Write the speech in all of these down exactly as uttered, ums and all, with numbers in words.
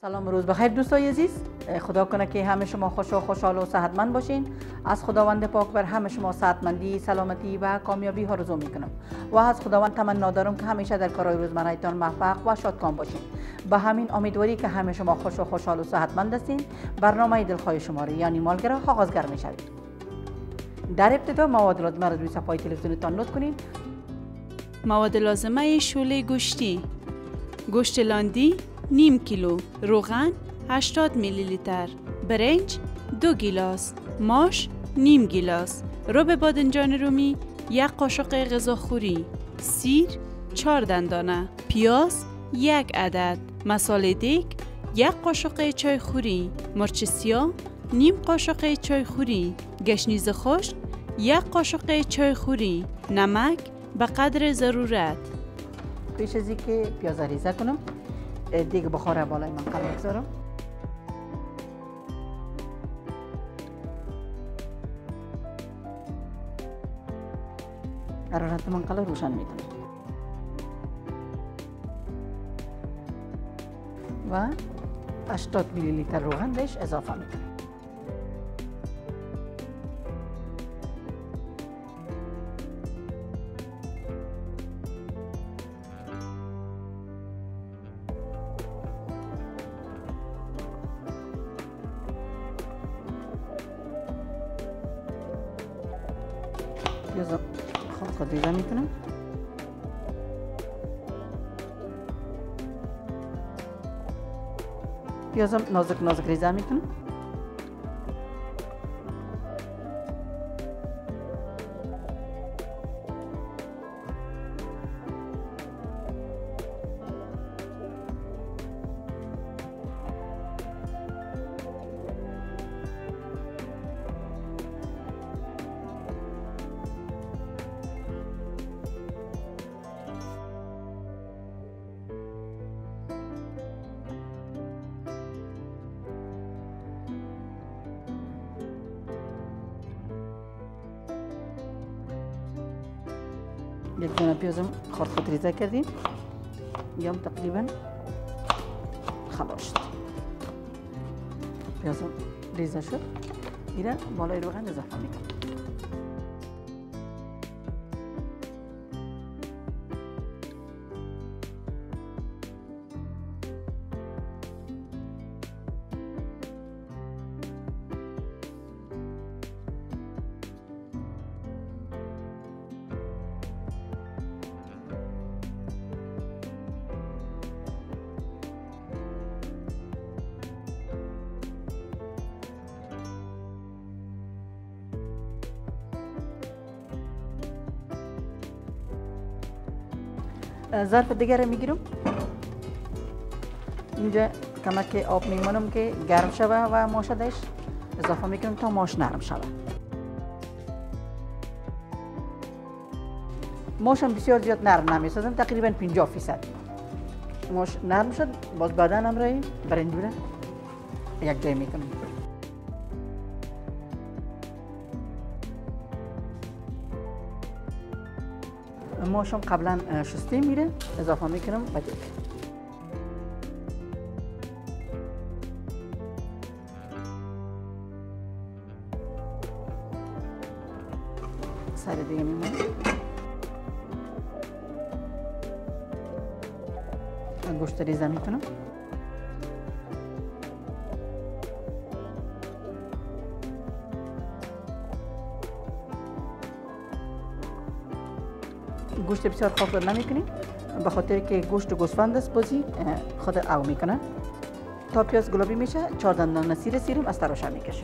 سلام روز بخیر دوستای عزیز. خدا کنه که همه شما خوش و خوشحال و صحتمند باشین. از خداوند پاک بر همه شما صحتمندی، سلامتی و کامیابی ها آرزو میکنم و از خداوند تمنا دارم که همیشه در کارهای روزمره‌تان موفق و شادکام باشین. به همین امیدواری که همه شما خوش و خوشحال و صحتمند هستین، برنامه دلخواه شما را یعنی مالگرا آغازگر میشوید. در ابتدا مواد لازمه را روی صفحه تلویزیونتان نوت کنین. مواد لازمه شوله گوشتی: گوشت لاندی نیم کیلو، روغن هشتاد میلی لیتر، برنج دو گیلاس، ماش نیم گیلاس، رب بادنجان رومی یک قاشق غذاخوری، سیر چهار دندانه، پیاز یک عدد، مساله دیگ یک قاشق چای خوری، مرچ سیاه نیم قاشق چای خوری، گشنیز خشک یک قاشق چای خوری، نمک به قدر ضرورت. پیش از اینکه پیاز ریزه کنم دیگه بخار بالای منقل بگذارم. حرارت منقل روشن میکنم و هشتاد میلی لیتر روغن بهش اضافه میکنم. پیازم خود خود ریزه میکنم. پیازم نازک نازک ریزه میکنم. یک دانه پیازم خرد خود ریزه کردیم، یا تقریبا خلاص شد. پیازم ریزه شد، ایره بالای روغن اضافه میکنم. ظرف دیگر میگیرم. اینجا کمک آب میمونم که گرم شوه و ماشدش اضافه میکنم تا ماش نرم شوه. ماشم بسیار زیاد نرم نمیسازم، تقریبا پنجاه فیصد. ماش نرم شد، باز بعدن هم رای برنج را یک جای میکنم. ماشم قبلا شسته میره، اضافه میکنم و دیگه سر دیگه میمونه. گوشت ریزه میکنم. گوشت بسیار خوب نمی کنیم به خاطر که گوشت گوسفند است، بازی خود او میکنه. تا پیاز گلابی میشه چهار دندانه سیر سیرم از تراشه میکشم.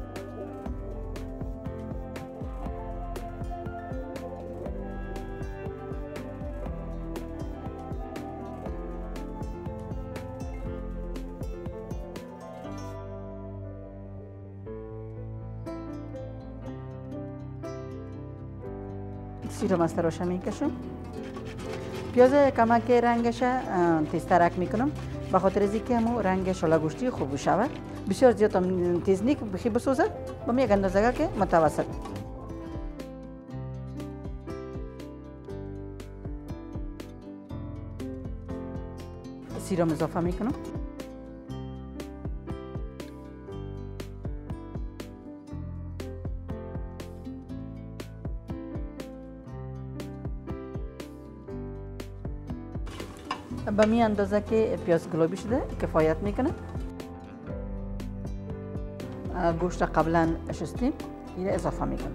سیرم از تراشه میکشم. پیاز کمک رنگش تیزترک میکنم به خاطر از اینکه همون رنگ شاله گوشتی خوب شود. بسیار زیاد هم تیز نیک بخی بسوزه، با یک اندازه که متوسط. سیرم اضافه میکنم. به می اندازه که پیاز گلابی شده کفایت میکنه. گوشت قبلا شستیم، این اضافه میکنم.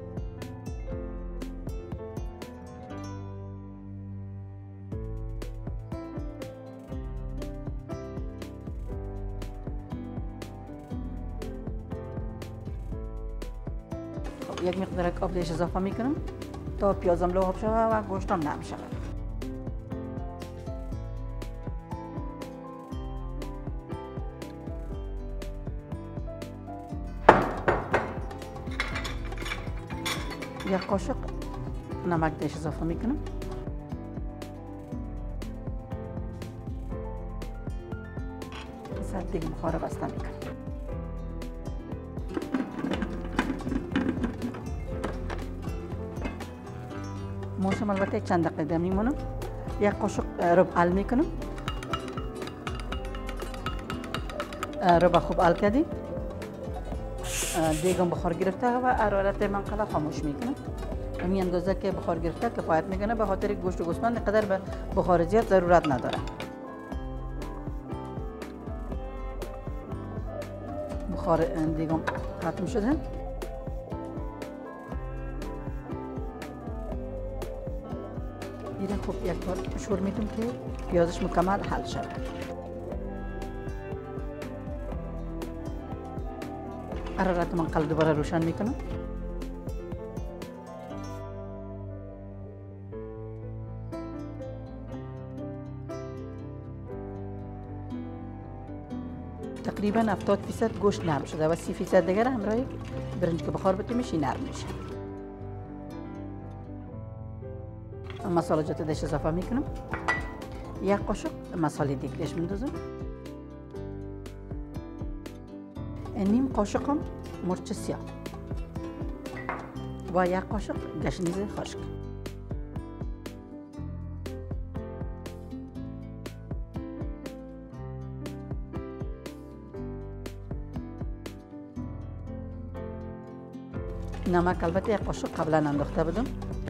یک مقدار آب دیش اضافه میکنم تا پیازم لحاب شود و گوشتم نرم شود. یک قاشق نمک دیش اضافه میکنم. سر دیگه بخار بسته میکنم. موشم البته یک چند دقیقه دم میمونم. یک قاشق رب ال میکنم. رب خوب ال کردیم. دیگم بخار گرفته و حرارت منقطع خاموش میکنم. همین اندازه که بخار گرفته کفایت میکنه، به خاطر گوشت و گوسفند قدر به بخار زیاد ضرورت نداره. بخار دیگم ختم شده. دیگه خوب یک بار شور میدم که پیازش مکمل حل شود. حرارت منقل دوباره روشن میکنم. تقریبا هفتاد فیصد گوشت نرم شده و سی فیصد دیگر همراه برنج که بخار بده میشه نرم میشه. مسالجات دیش اضافه میکنم. یک قاشق مساله دیگ دیش میندازم. نیم قاشق هم مرچ سیاه و یک قاشق گشنیز خشک. نمک البته یک قاشق قبلا انداخته بودم.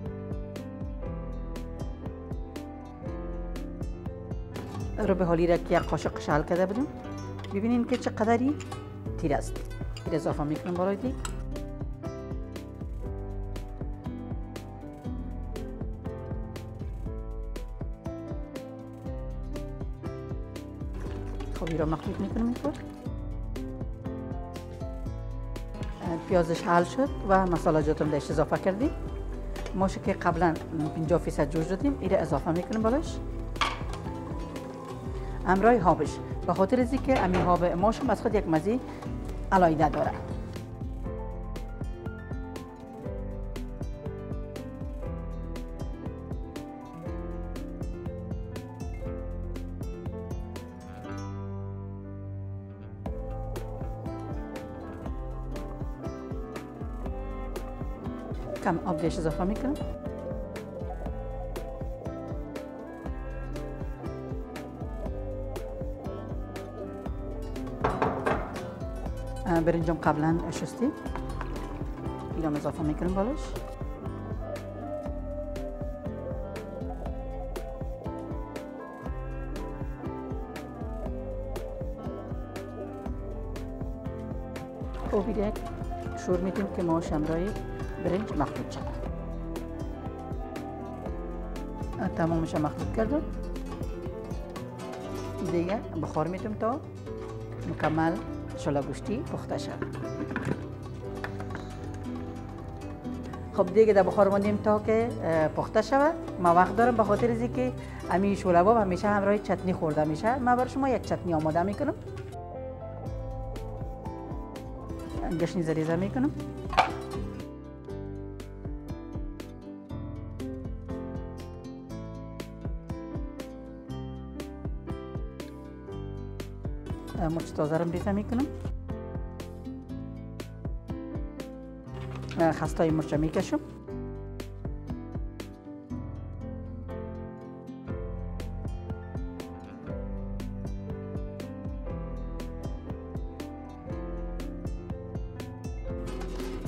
رو به حالی را که یک قاشق شل کرده بودم. ببینین که چقدری تیر است. تیر اضافه میکنم برای دیگ. خب این را مخلوط میکنم اینطور. پیازش حل شد و مسالجاتم دیش اضافه کردیم. ماشه که قبلا پنجاه فیصد جوش دادیم، این را اضافه میکنم بالاش. همراه هابش، به خاطر از اینکه امی هاب ماشم از خود یک مزه علایده داره. کم آب دیش اضافه میکنم. برنجم قبلا شستیم، اینم اضافه میکنم بالاش. خب یک شور میدیم که ماش همراه برنج مخلوط شد. تمامش مخلوط کردم. دیگه بخار میدم تا مکمل شلا گوشتی پخته شد. خب دیگه در بخار ماندیم تا که پخته شود. ما وقت دارم به خاطر از اینکه امی شوله باب همیشه همراه چتنی خورده میشه. من برای شما یک چتنی آماده میکنم. گشنیز ریزه میکنم. مرچ تازه رو ریزه میکنم. خستای مرچ میکشم.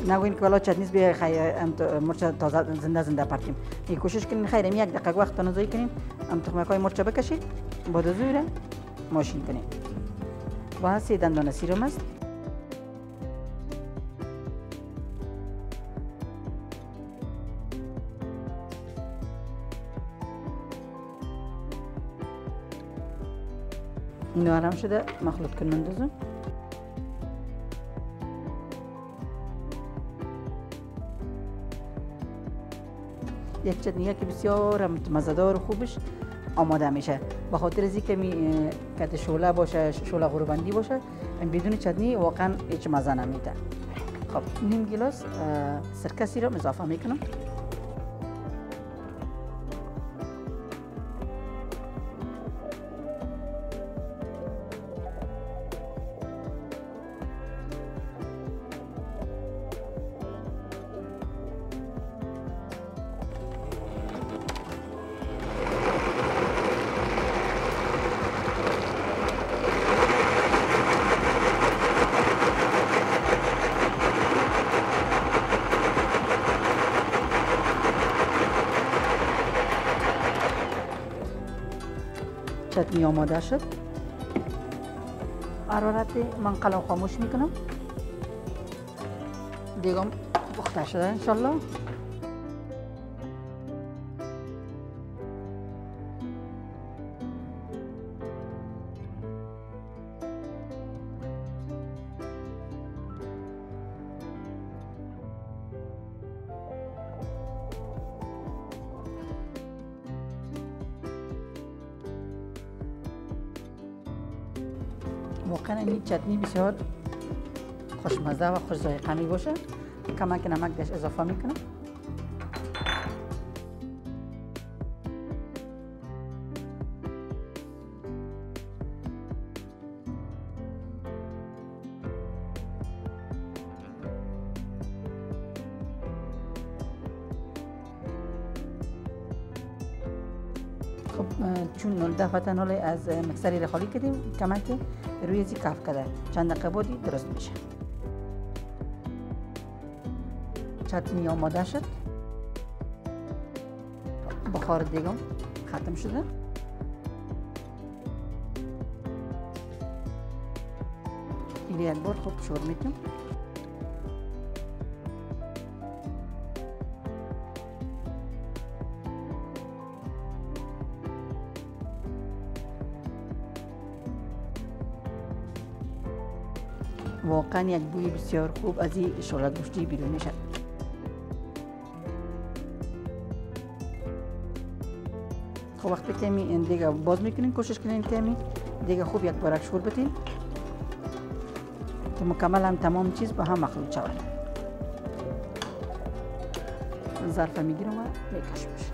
نگوین که والا چتنیس بیا خیر مرچ تازه زنده زنده پرتیم. این کوشش کنین خیر یک دقیقه وقت تنظیم کنین. ام تخمکای مرچ بکشید. با دزوره ماشین کنین. و سه دندان سیرم است. اینو آرام شده مخلوط کنم اندازم. یک چتنی که بسیار مزه‌دار و خوبش آماده میشه. به خاطر از اینکه می کت شوله باشه، شوله غربندی باشه، بدون چتنی واقعا هیچ مزه نمیده. خب نیم گلاس سرکه سیرم اضافه میکنم. چتنی آماده شد. حرارت من قلم خاموش میکنم. دیگم پخته شده انشالله. واقعا این چتنی بسیار خوشمزه و خوش ذائقه می باشه. کمک نمک دش اضافه میکنم. خب چون دفعه نولی از مکسری را خالی کردیم کمک روی ازی کف کرده چند دقیقه بعدی درست میشه. چتنی آماده شد. بخار دیگم ختم شده. این یک بار خوب شور میکنم. واقعا یک بوی بسیار خوب از این شوله گوشتی بیرون میشه. خب وقتی که می دیگه باز میکنین کوشش کنین که می دیگه خوب یک بارک شور بدین که مکمل هم تمام چیز با هم مخلوط شود. ظرف میگیرم و میکشمش.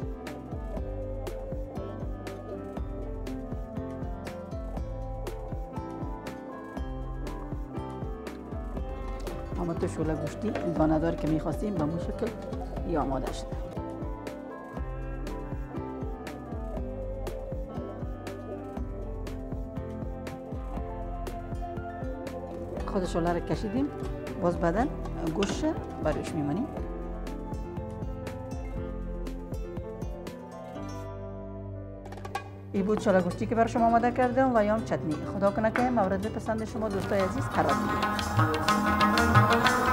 اما تو شوله گوشتی دانه‌دار که میخواستیم به اون شکل یا آماده شده. خود شوله رو کشیدیم. باز بعدن گوشت بروش میمانیم. این بود شوله گوشتی که برای شما آماده کردم و یا هم چتنی. خدا کنه که مورد پسند شما دوستای عزیز قرار بگیره.